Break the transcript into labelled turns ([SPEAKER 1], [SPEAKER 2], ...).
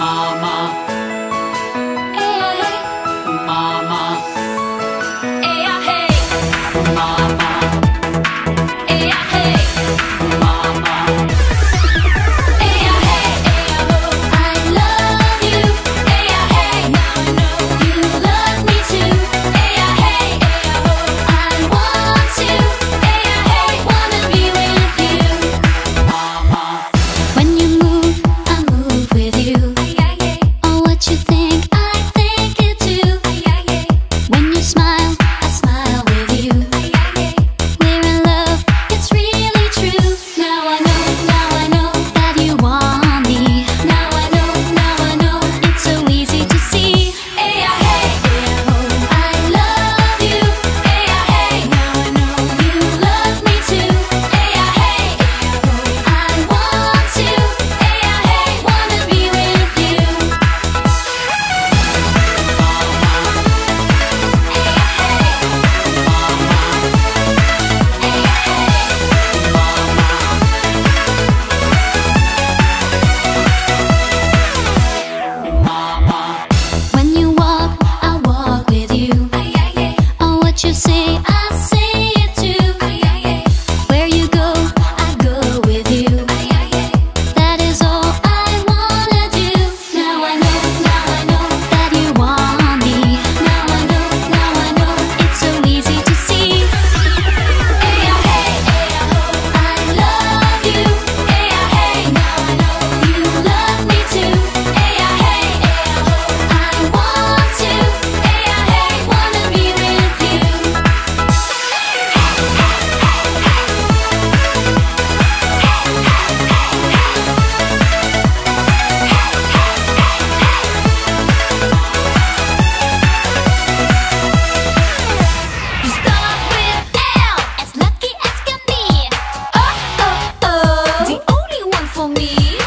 [SPEAKER 1] Mama,
[SPEAKER 2] Eyahe,
[SPEAKER 1] mama,
[SPEAKER 2] Eyahe,
[SPEAKER 1] mama,
[SPEAKER 2] Eyahe,
[SPEAKER 1] mama.
[SPEAKER 2] Eyahe, Eyaho. I love you, Eyahe. Now I know you love me too, Eyahe, Eyaho. I want to, Eyahe, wanna be with you.
[SPEAKER 1] Mama,
[SPEAKER 2] When you move, I move with you. Oh, what you think, I think it too. When you smile, I smile with you. We're in love, it's really true. Now I know that you want me. Now I know, it's so easy to see. Eyahe, Eyaho, I love you. Eyahe, now I know you love me too. Eyahe, Eyaho, I want to. Eyahe, wanna be with you.
[SPEAKER 1] mama,
[SPEAKER 2] When you walk, I walk with you. Oh, what you say, I say it too. Where you go, I go with you. That is all I wanna do. Now I know that you want me. Now I know, it's so easy to see. Eyahe, Eyaho, I love you. Eyahe, now I know you love me too. Eyahe, Eyaho, I want to. Eyahe, wanna be with you. You start with L, as lucky as can be. Oh, oh, oh, the only one for me.